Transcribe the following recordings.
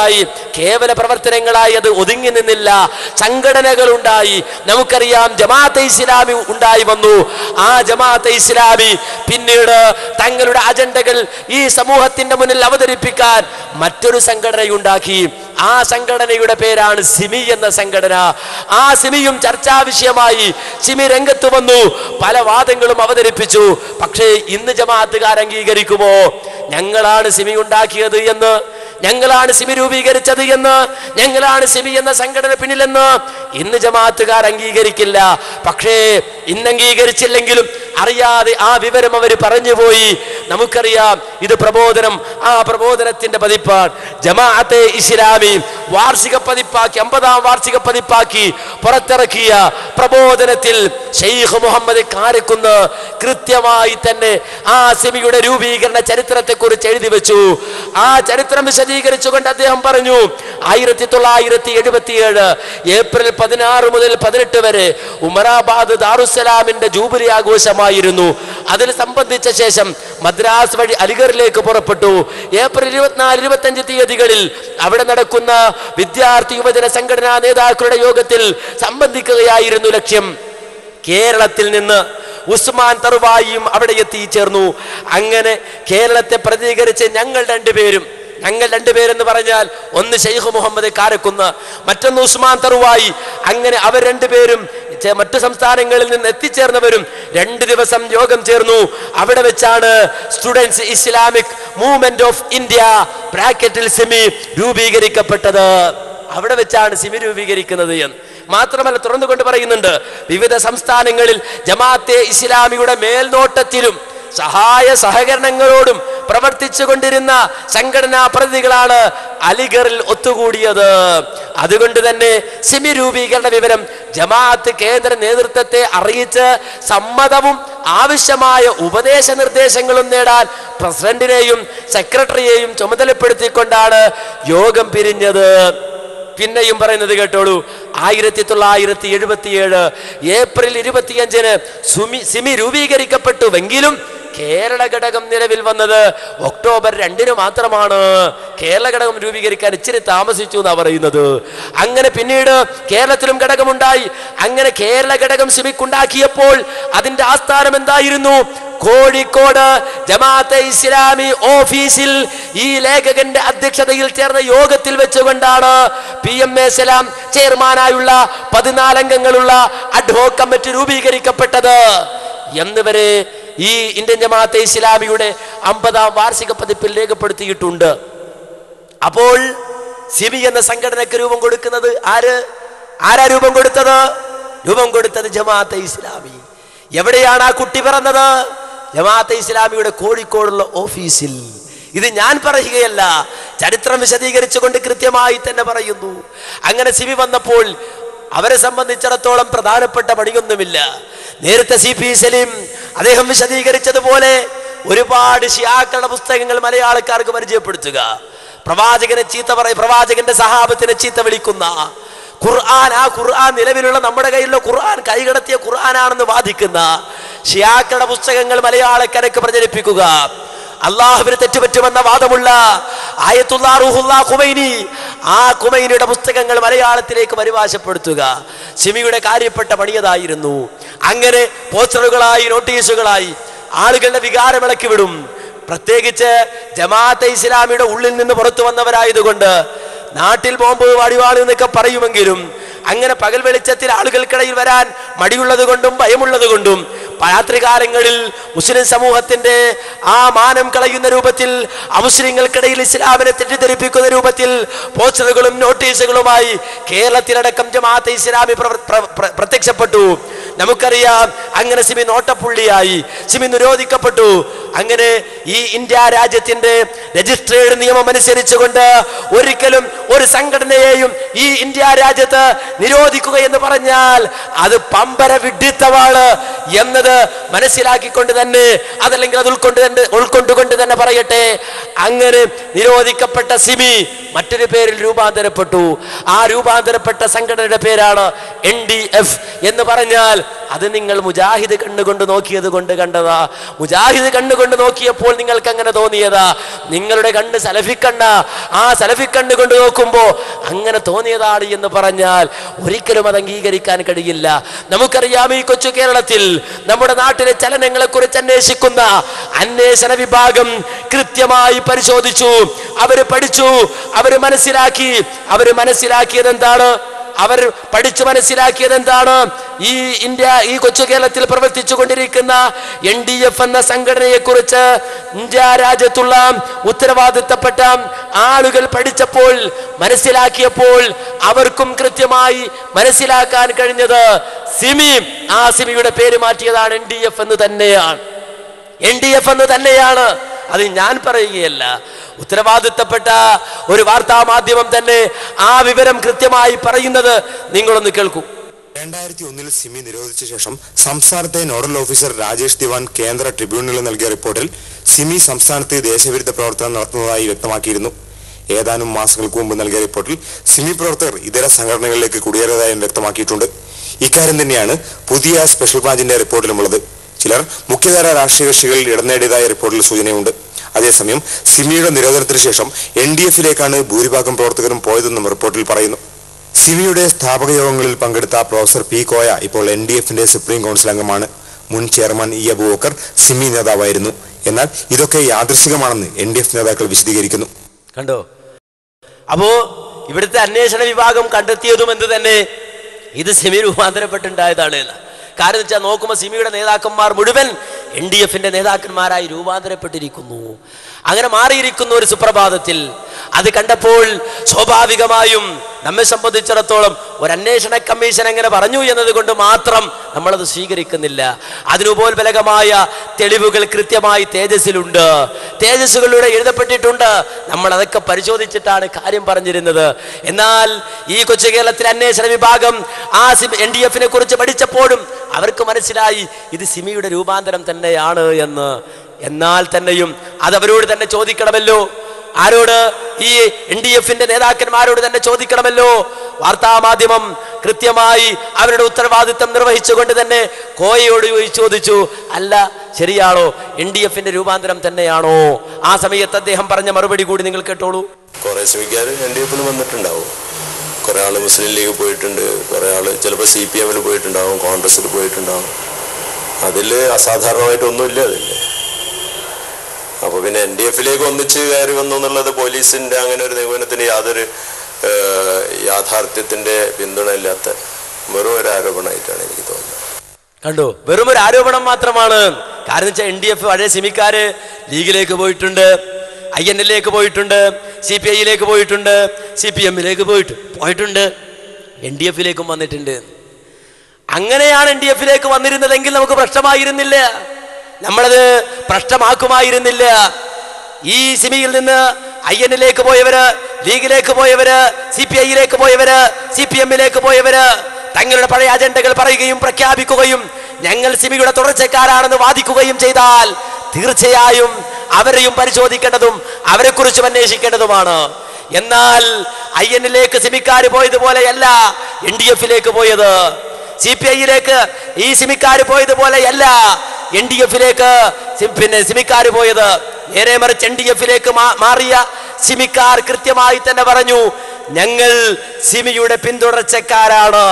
കേവല പ്രവർത്തനങ്ങളായി അത് ഒതുങ്ങി നിന്നില്ല. സംഘടനകൾ ഉണ്ടായി. നമുക്കറിയാം ജമാഅത്തെ ഇസ്ലാമി ഉണ്ടായി വന്നു. ആ ജമാഅത്തെ ഇസ്ലാമി പിന്നീട് തങ്ങളുടെ അജണ്ടകൾ ഈ സമൂഹത്തിന്റെ മുന്നിൽ അവതരിപ്പിക്കാൻ മറ്റൊരു സംഘടനയുണ്ടാക്കി. ആ സംഘടനയുടെ പേരാണ് സിമി എന്ന സംഘടന. ആ സിമിയും ചർച്ചാ വിഷയമായി. സിമി രംഗത്ത് വന്നു, പല വാദങ്ങളും അവതരിപ്പിച്ചു. പക്ഷേ ഇന്ന് ജമാഅത്തുകാർ അംഗീകരിക്കുമോ ഞങ്ങളാണ് സിമി ഉണ്ടാക്കിയത് എന്ന്, ഞങ്ങളാണ് സിമി രൂപീകരിച്ചത് എന്ന്, ഞങ്ങളാണ് സിമി എന്ന സംഘടന പിന്നിലെന്ന് ഇന്ന് ജമാഅത്തുകാർ അംഗീകരിക്കില്ല. പക്ഷേ ഇന്ന് അംഗീകരിച്ചില്ലെങ്കിലും അറിയാതെ ആ വിവരം അവർ പറഞ്ഞുപോയി. നമുക്കറിയാം ഇത് പ്രബോധനം, ആ പ്രബോധനത്തിന്റെ പതിപ്പാണ് ജമാഅത്തെ ഇസ്ലാമി വാർഷിക പതിപ്പാക്കി, 50ാം വാർഷിക പതിപ്പാക്കി പുറത്തിറക്കിയ പ്രബോധനത്തിൽ ഷെയ്ഖ് മുഹമ്മദ് കാരക്കുന്ന് കൃത്യമായി തന്നെ ആ സിമിയുടെ രൂപീകരണ ചരിത്രത്തെ കുറിച്ച് എഴുതി വെച്ചു. ആ ചരിത്രം വിശദീകരിച്ചുകൊണ്ട് അദ്ദേഹം പറഞ്ഞു, 1977 ഏപ്രിൽ 16 മുതൽ 18 വരെ ഉമറാബാദ് ദാറുസ്സലാമിന്റെ ജൂബിലി ആഘോഷമായിരുന്നു. അതിൽ സംബന്ധിച്ച ശേഷം മദ്രാസ് വഴി അലിഗറിലേക്ക് പുറപ്പെട്ടു. ഏപ്രിൽ 24-25 തീയതികളിൽ അവിടെ നടക്കുന്ന വിദ്യാർത്ഥി യുവജന സംഘടനാ നേതാക്കളുടെ യോഗത്തിൽ സംബന്ധിക്കുകയായിരുന്നു ലക്ഷ്യം. കേരളത്തിൽ നിന്ന് ഉസ്മാൻ തറുവായിയും അവിടെ എത്തിച്ചേർന്നു. അങ്ങനെ കേരളത്തെ പ്രതിനിധീകരിച്ച് ഞങ്ങൾ രണ്ടുപേരെന്ന് പറഞ്ഞാൽ ഒന്ന് ഷെയ്ഖ് മുഹമ്മദ് കാരക്കുന്ന്, മറ്റൊന്ന് ഉസ്മാൻ തറുവായി. അങ്ങനെ അവർ രണ്ടുപേരും മറ്റു സംസ്ഥാനങ്ങളിൽ നിന്ന് എത്തിച്ചേർന്നവരും 2 ദിവസം യോഗം ചേർന്നു. അവിടെ വെച്ചാണ് students Islamic movement of India ബ്രാക്കറ്റിൽ സിമി രൂപീകരിക്കപ്പെട്ടത്. അവിടെ വെച്ചാണ് സിമി രൂപീകരിക്കുന്നത് എന്ന് മാത്രമല്ല തുറന്നുകൊണ്ട് പറയുന്നുണ്ട്, വിവിധ സംസ്ഥാനങ്ങളിൽ ജമാഅത്തെ ഇസ്ലാമിയുടെ മേൽനോട്ടത്തിലും സഹായ സഹകരണങ്ങളോടും പ്രവർത്തിച്ചു കൊണ്ടിരുന്ന സംഘടനാ പ്രതിനിധികളാണ് അലിഗറിൽ ഒത്തുകൂടിയത്. അതുകൊണ്ട് തന്നെ സിമി രൂപീകരണ വിവരം ജമാഅത്ത് കേന്ദ്ര നേതൃത്വത്തെ അറിയിച്ച് സമ്മതവും ആവശ്യമായ ഉപദേശ നിർദ്ദേശങ്ങളും നേടാൻ പ്രസിഡന്റിനെയും സെക്രട്ടറിയെയും ചുമതലപ്പെടുത്തിക്കൊണ്ടാണ് യോഗം പിരിഞ്ഞത്. പിന്നെയും പറയുന്നത് കേട്ടോളൂ, 1977 ഏപ്രിൽ 25-ന് സിമി രൂപീകരിക്കപ്പെട്ടുവെങ്കിലും കേരള ഘടകം നിലവിൽ വന്നത് ഒക്ടോബർ 2-ന് മാത്രമാണ്. കേരള ഘടകം രൂപീകരിക്കാൻ ഇച്ചിരി താമസിച്ചു എന്നാണ് പറയുന്നത്. അങ്ങനെ പിന്നീട് കേരളത്തിലും ഘടകമുണ്ടായി. അങ്ങനെ കേരള ഘടകം സിമിക്കുണ്ടാക്കിയപ്പോൾ അതിന്റെ ആസ്ഥാനം എന്തായിരുന്നു? കോഴിക്കോട് ജമാഅത്തെ ഇസ്ലാമി ഓഫീസിൽ ഈ ലേഖകന്റെ അധ്യക്ഷതയിൽ ചേർന്ന യോഗത്തിൽ വെച്ചുകൊണ്ടാണ് PMA സലാം ചെയർമാനായുള്ള 14 അംഗങ്ങളുള്ള അഡ്ഹോക് കമ്മിറ്റി രൂപീകരിക്കപ്പെട്ടത് എന്നിവരെ ഈ ഇന്ത്യൻ ജമാഅത്തെ ഇസ്ലാമിയുടെ 50ാം വാർഷിക പതിപ്പിൽ രേഖപ്പെടുത്തിയിട്ടുണ്ട്. അപ്പോൾ സിമി എന്ന സംഘടനയ്ക്ക് രൂപം കൊടുക്കുന്നത് ആരാ രൂപം കൊടുത്തത് ജമാഅത്തെ ഇസ്ലാമി. എവിടെയാണ് ആ കുട്ടി പിറന്നത്? ജമാഅത്തെ ഇസ്ലാമിയുടെ കോഴിക്കോടുള്ള ഓഫീസിൽ. ഇത് ഞാൻ പറയുകയല്ല, ചരിത്രം വിശദീകരിച്ചുകൊണ്ട് കൃത്യമായി തന്നെ പറയുന്നു. അങ്ങനെ സിമി വന്നപ്പോൾ അവരെ സംബന്ധിച്ചിടത്തോളം പ്രധാനപ്പെട്ട പണിയൊന്നുമില്ല. നേരത്തെ CP സലീം അദ്ദേഹം വിശദീകരിച്ചതുപോലെ ഒരുപാട് ഷിയാക്കളുടെ പുസ്തകങ്ങൾ മലയാളക്കാർക്ക് പരിചയപ്പെടുത്തുക, പ്രവാചകനെ പ്രവാചകന്റെ സഹാബത്തിനെ ചീത്ത വിളിക്കുന്ന ഖുർആൻ, ആ ഖുർആൻ നിലവിലുള്ള നമ്മുടെ കയ്യിലുള്ള ഖുർആൻ കൈകടത്തിയ ഖുർആനാണെന്ന് വാദിക്കുന്ന ഷിയാക്കളുടെ പുസ്തകങ്ങൾ മലയാളക്കരക്ക് പ്രചരിപ്പിക്കുക. അള്ളാഹുവിന് തെറ്റുപറ്റുമെന്ന വാദമുള്ള ആയത്തുല്ലാ റൂഹുല്ലാ ഖുമൈനി, ആ ഖുമൈനിയുടെ പുസ്തകങ്ങൾ മലയാളത്തിലേക്ക് പരിഭാഷപ്പെടുത്തുക സിമിയുടെ കാര്യപ്പെട്ട പണിയതായിരുന്നു. അങ്ങനെ പോസ്റ്ററുകളായി നോട്ടീസുകളായി ആളുകളുടെ വികാരമിളക്കി വിടും. പ്രത്യേകിച്ച് ജമാഅത്തെ ഇസ്ലാമിയുടെ ഉള്ളിൽ നിന്ന് പുറത്തു വന്നവരായതുകൊണ്ട് നാട്ടിൽ ബോംബ് വടിവാൾ എന്നൊക്കെ പറയുമെങ്കിലും അങ്ങനെ പകൽ വെളിച്ചത്തിൽ ആളുകൾക്കിടയിൽ വരാൻ മടിയുള്ളത് കൊണ്ടും ഭയമുള്ളത് കൊണ്ടും രാത്രികാലങ്ങളിൽ മുസ്ലിം സമൂഹത്തിന്റെ ആ മാനം കളയുന്ന രൂപത്തിൽ അമുസ്ലിങ്ങൾക്കിടയിൽ ഇസ്ലാമിനെ തെറ്റിദ്ധരിപ്പിക്കുന്ന രൂപത്തിൽ പോസ്റ്ററുകളും നോട്ടീസുകളുമായി കേരളത്തിലടക്കം ജമാഅത്തെ ഇസ്ലാമി പ്രത്യക്ഷപ്പെട്ടു. നമുക്കറിയാം അങ്ങനെ സിമി നോട്ടപ്പുള്ളിയായി, സിമി നിരോധിക്കപ്പെട്ടു. അങ്ങനെ ഈ ഇന്ത്യ രാജ്യത്തിന്റെ രജിസ്ട്രേഡ് നിയമം അനുസരിച്ചുകൊണ്ട് ഒരിക്കലും ഒരു സംഘടനയെയും ഈ ഇന്ത്യ രാജ്യത്ത് നിരോധിക്കുക എന്ന് പറഞ്ഞാൽ അത് പമ്പര വിഡ്ഢിത്തമാണ് എന്നത് മനസ്സിലാക്കിക്കൊണ്ട് തന്നെ, അതല്ലെങ്കിൽ അത് ഉൾക്കൊണ്ടുകൊണ്ട് തന്നെ പറയട്ടെ. അങ്ങനെ നിരോധിക്കപ്പെട്ട സിമി മറ്റൊരു പേരിൽ രൂപാന്തരപ്പെട്ടു. ആ രൂപാന്തരപ്പെട്ട സംഘടനയുടെ പേരാണ് NDF എന്ന് പറഞ്ഞാൽ അത് നിങ്ങൾ മുജാഹിദ് കണ്ണുകൊണ്ട് നോക്കിയത് കൊണ്ട് കണ്ടതാ. മുജാഹിദ് കണ്ണുകൊണ്ട് നോക്കിയപ്പോൾ നിങ്ങൾക്ക് അങ്ങനെ തോന്നിയതാ. നിങ്ങളുടെ കണ്ണ് സലഫി കണ്ണ, ആ സലഫി കണ്ണ് കൊണ്ട് നോക്കുമ്പോൾ അങ്ങനെ തോന്നിയതാണ് എന്ന് പറഞ്ഞാൽ ഒരിക്കലും അത് അംഗീകരിക്കാൻ കഴിയില്ല. നമുക്കറിയാം, ഈ കൊച്ചു കേരളത്തിൽ നമ്മുടെ നാട്ടിലെ ചലനങ്ങളെ കുറിച്ച് അന്വേഷിക്കുന്ന അന്വേഷണ വിഭാഗം കൃത്യമായി പരിശോധിച്ചു. അവര് പഠിച്ചു, അവര് മനസ്സിലാക്കിയത് എന്താണ്? അവർ പഠിച്ചു മനസ്സിലാക്കിയത് എന്താണ്? ഈ കൊച്ചു കേരളത്തിൽ പ്രവർത്തിച്ചു കൊണ്ടിരിക്കുന്ന NDF എന്ന സംഘടനയെ കുറിച്ച് ഇന്ത്യ രാജ്യത്തുള്ള ഉത്തരവാദിത്തപ്പെട്ട ആളുകൾ പഠിച്ചപ്പോൾ, മനസ്സിലാക്കിയപ്പോൾ അവർക്കും കൃത്യമായി മനസ്സിലാക്കാൻ കഴിഞ്ഞത് ആ സിമിയുടെ പേര് മാറ്റിയതാണ് NDF എന്ന് തന്നെയാണ്. അത് ഞാൻ പറയുകയല്ല, ഉത്തരവാദിത്തപ്പെട്ട ഒരു വാർത്താ മാധ്യമം തന്നെ ആ വിവരം കൃത്യമായി പറയുന്നത് നിങ്ങളൊന്ന് കേൾക്കൂ. 2001 സിമി നിരോധിച്ച ശേഷം സംസ്ഥാനത്തെ നോഡൽ ഓഫീസർ രാജേഷ് ദിവാൻ കേന്ദ്ര ട്രിബ്യൂണലിൽ നൽകിയ റിപ്പോർട്ടിൽ സിമി സംസ്ഥാനത്ത് ദേശവിരുദ്ധ പ്രവർത്തനം നടത്തുന്നതായി വ്യക്തമാക്കിയിരുന്നു. ഏതാനും മാസങ്ങൾക്ക് മുമ്പ് നൽകിയ റിപ്പോർട്ടിൽ സിമി പ്രവർത്തകർ ഇതര സംഘടനകളിലേക്ക് കുടിയേറിയതായും വ്യക്തമാക്കിയിട്ടുണ്ട്. ഇക്കാര്യം തന്നെയാണ് പുതിയ സ്പെഷ്യൽ ബ്രാഞ്ചിന്റെ റിപ്പോർട്ടിലുമുള്ളത്. ചിലർ മുഖ്യധാര രാഷ്ട്രീയ കക്ഷികളിൽ ഇടം നേടിയതായ റിപ്പോർട്ടിൽ സൂചനയുണ്ട്. അതേസമയം സിമിയുടെ നിരോധനത്തിന് ശേഷം NDF-ലേക്കാണ് ഭൂരിഭാഗം പ്രവർത്തകരും പോയതെന്നും റിപ്പോർട്ടിൽ പറയുന്നു. സിമിയുടെ സ്ഥാപക യോഗങ്ങളിൽ പങ്കെടുത്ത പ്രൊഫസർ P. കോയ ഇപ്പോൾ NDF-ന്റെ സുപ്രീം കൗൺസിൽ അംഗമാണ്. മുൻ ചെയർമാൻ E. അബൂബക്കർ സിമി നേതാവായിരുന്നു. എന്നാൽ ഇതൊക്കെ യാദൃശ്ചികമാണെന്ന് NDF നേതാക്കൾ വിശദീകരിക്കുന്നു. കണ്ടോ? അപ്പോ ഇവിടുത്തെ അന്വേഷണ വിഭാഗം കണ്ടെത്തിയതും എന്ത് തന്നെ, ഇത് സിമി രൂപാന്തരപ്പെട്ടുണ്ടായതാണ്. കാരണം വെച്ചാൽ നോക്കുമ്പോൾ സിമിയുടെ നേതാക്കന്മാർ മുഴുവൻ NDF-ന്റെ നേതാക്കന്മാരായി രൂപാന്തരപ്പെട്ടിരിക്കുന്നു. അങ്ങനെ മാറിയിരിക്കുന്ന ഒരു സുപ്രഭാതത്തിൽ അത് കണ്ടപ്പോൾ സ്വാഭാവികമായും നമ്മെ സംബന്ധിച്ചിടത്തോളം ഒരു അന്വേഷണ കമ്മീഷൻ എങ്ങനെ പറഞ്ഞു എന്നതുകൊണ്ട് മാത്രം നമ്മളത് സ്വീകരിക്കുന്നില്ല. അതിനുപോൽബലകമായ തെളിവുകൾ കൃത്യമായി തേജസ്സുകളിലൂടെ എഴുതപ്പെട്ടിട്ടുണ്ട്. നമ്മൾ അതൊക്കെ പരിശോധിച്ചിട്ടാണ് കാര്യം പറഞ്ഞിരുന്നത്. എന്നാൽ ഈ കൊച്ചു കേരളത്തിലെ അന്വേഷണ വിഭാഗം ആ NDF-നെ കുറിച്ച് പഠിച്ചപ്പോഴും അവർക്ക് മനസ്സിലായി ഇത് സിമിയുടെ രൂപാന്തരം തന്നെയാണ് എന്ന്. എന്നാൽ തന്നെയും അത് അവരോട് തന്നെ ചോദിക്കണമല്ലോ. ആരോട്? ഈ NDF-ന്റെ നേതാക്കന്മാരോട് തന്നെ ചോദിക്കണമല്ലോ. വാർത്താ മാധ്യമം കൃത്യമായി അവരുടെ ഉത്തരവാദിത്തം നിർവഹിച്ചുകൊണ്ട് തന്നെ കോയയോട് ചോദിച്ചു, അല്ല ശരിയാണോ, NDF-ന്റെ രൂപാന്തരം തന്നെയാണോ? ആ സമയത്ത് അദ്ദേഹം പറഞ്ഞ മറുപടി കൂടി നിങ്ങൾ കേട്ടോളൂ. കുറെ ശ്രമിക്കാർ NDF-ൽ വന്നിട്ടുണ്ടാവും. കുറെ ആള് മുസ്ലിം ലീഗ് പോയിട്ടുണ്ട്, കുറെ ആള് ചിലപ്പോൾ CPM-ൽ പോയിട്ടുണ്ടാവും, കോൺഗ്രസിൽ പോയിട്ടുണ്ടാവും. അതിൽ അസാധാരണമായിട്ടൊന്നുമില്ല അതില്ലേ. അപ്പൊ പിന്നെ NDF-ലേക്ക് ഒന്നിച്ച് കയറി വന്നു എന്നുള്ളത് പോലീസിന്റെ അങ്ങനെ ഒരു നിഗമനത്തിന് യാതൊരു യാഥാർത്ഥ്യത്തിന്റെ പിന്തുണ ഇല്ലാത്ത വെറും ഒരു ആരോപണമായിട്ടാണ് എനിക്ക് തോന്നുന്നത്. കണ്ടോ? വെറും ഒരു ആരോപണം മാത്രമാണ്. കാരണം വെച്ചാൽ NDF പഴയ സിമിക്കാര് ലീഗിലേക്ക് പോയിട്ടുണ്ട്, INL-ലേക്ക് പോയിട്ടുണ്ട്, CPI-യിലേക്ക് പോയിട്ടുണ്ട്, CPM-ലേക്ക് പോയിട്ടുണ്ട്, NDF-ലേക്കും വന്നിട്ടുണ്ട്. അങ്ങനെയാണ് NDF-ലേക്ക് വന്നിരുന്നതെങ്കിൽ നമുക്ക് പ്രശ്നമായിരുന്നില്ല, നമ്മളത് പ്രശ്നമാക്കുമായിരുന്നില്ല. ഈ സിമിയിൽ നിന്ന് INL-ലേക്ക് പോയവര്, ലീഗിലേക്ക് പോയവര്, CPI-യിലേക്ക് പോയവര്, CPM-ലേക്ക് പോയവര് തങ്ങളുടെ പഴയ അജണ്ടകൾ പറയുകയും പ്രഖ്യാപിക്കുകയും ഞങ്ങൾ സിമിയുടെ തുടർച്ചക്കാരാണെന്ന് വാദിക്കുകയും ചെയ്താൽ തീർച്ചയായും അവരെയും പരിശോധിക്കേണ്ടതും അവരെ കുറിച്ചും അന്വേഷിക്കേണ്ടതുമാണ്. എന്നാൽ INL-ലേക്ക് സിമിക്കാര് പോയതുപോലെയല്ല NDF-ലേക്ക് പോയത്. CPI-യിലേക്ക് ഈ സിമിക്കാര് പോയതുപോലെയല്ല NDF-ലേക്ക് സിമിക്കാര് പോയത്. നേരെ മറിച്ച് NDF-ലേക്ക് മാറിയ സിമിക്കാർ കൃത്യമായി തന്നെ പറഞ്ഞു, ഞങ്ങൾ സിമിയുടെ പിന്തുടർച്ചക്കാരാണ്,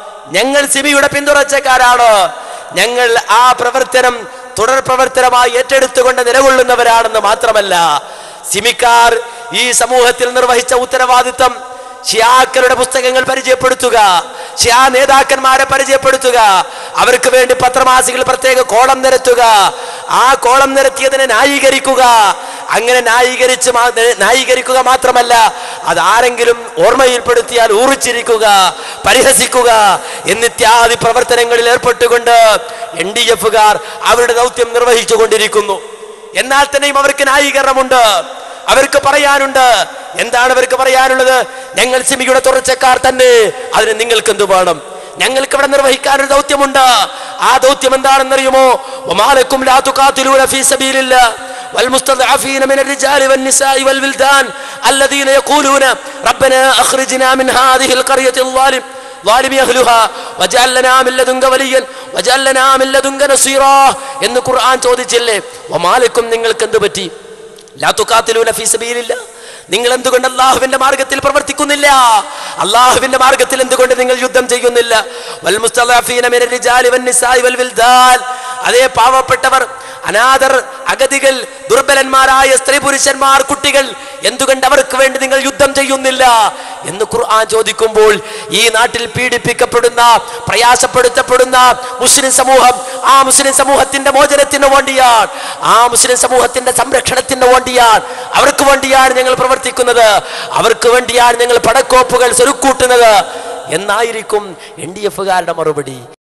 ഞങ്ങൾ ആ പ്രവർത്തനം തുടർ പ്രവർത്തനമായി ഏറ്റെടുത്തുകൊണ്ട് നിലകൊള്ളുന്നവരാണെന്ന് മാത്രമല്ല, സിമിക്കാർ ഈ സമൂഹത്തിൽ നിർവഹിച്ച ഉത്തരവാദിത്തം ഷിയാക്കളുടെ പുസ്തകങ്ങൾ പരിചയപ്പെടുത്തുക, ഷിയാ നേതാക്കന്മാരെ പരിചയപ്പെടുത്തുക, അവർക്ക് വേണ്ടി പത്രമാസികൾ പ്രത്യേക കോളം നിരത്തുക, ആ കോളം നിരത്തിയതിനെ ന്യായീകരിക്കുക, അങ്ങനെ ന്യായീകരിക്കുക മാത്രമല്ല അതാരെങ്കിലും ഓർമ്മയിൽപ്പെടുത്തിയാൽ ഊറിച്ചിരിക്കുക, പരിഹസിക്കുക എന്നിത്യാദി പ്രവർത്തനങ്ങളിൽ ഏർപ്പെട്ടുകൊണ്ട് NDF-കാർ അവരുടെ ദൗത്യം നിർവഹിച്ചു കൊണ്ടിരിക്കുന്നു. എന്നാൽ തന്നെയും അവർക്ക് ന്യായീകരണമുണ്ട്, അവർക്ക് പറയാനുണ്ട്. എന്താണ് അവർക്ക് പറയാനുള്ളത്? ഞങ്ങൾ സിമിയുടെ തുടർച്ചക്കാർ തന്നെ, അതിന് നിങ്ങൾക്ക് എന്തു വേണം? ഞങ്ങൾക്ക് ഇവിടെ നിർവഹിക്കാനൊരു ദൗത്യമുണ്ട്. ആ ദൗത്യം എന്താണെന്നറിയുമോ? വമാലക്കും ലാ തുഖാതിലൂന ഫീ സബീലില്ലാഹ് والمستضعفين من الرجال والنساء والولدان الذين يقولون ربنا أخرجنا من هذه القرية الظالم أهلها واجعل لنا من لدنك وليا വജഅൽനാ മിൻ ലദുൻക നസീറാ എന്ന് ഖുർആൻ ചോദിച്ചില്ലേ? വമാലക്കും നിങ്ങൾക്ക് എന്ത് പറ്റി? ലാ തുഖാതിലൂന ഫീ സബീലില്ലാഹ്, നിങ്ങൾ എന്തുകൊണ്ട് അല്ലാഹുവിന്റെ മാർഗത്തിൽ പ്രവർത്തിക്കുന്നില്ല? അല്ലാഹുവിന്റെ മാർഗത്തിൽ എന്തുകൊണ്ട് നിങ്ങൾ യുദ്ധം ചെയ്യുന്നില്ല? വൽ മുസ്തദഅഫീന മിനർ റിജാലി വൻ നിസാഇ വൽ വിൽദാൻ, അതേ പാവപ്പെട്ടവർ, അനാഥർ, അഗതികൾ, ദുർബലന്മാരായ സ്ത്രീ പുരുഷന്മാർ, കുട്ടികൾ, എന്തുകൊണ്ട് അവർക്ക് വേണ്ടി നിങ്ങൾ യുദ്ധം ചെയ്യുന്നില്ല എന്ന് ഖുർആൻ ചോദിക്കുമ്പോൾ ഈ നാട്ടിൽ പീഡിപ്പിക്കപ്പെടുന്ന, പ്രയാസപ്പെടുത്തപ്പെടുന്ന മുസ്ലിം സമൂഹം, ആ മുസ്ലിം സമൂഹത്തിന്റെ മോചനത്തിന് വേണ്ടിയാണ്, ആ മുസ്ലിം സമൂഹത്തിന്റെ സംരക്ഷണത്തിന് വേണ്ടിയാണ്, അവർക്ക് വേണ്ടിയാണ് ഞങ്ങൾ പ്രവർത്തിക്കുന്നത്, അവർക്ക് വേണ്ടിയാണ് ഞങ്ങൾ പടക്കോപ്പുകൾ സ്വരുക്കൂട്ടുന്നത് എന്നായിരിക്കും NDF-കാരുടെ മറുപടി.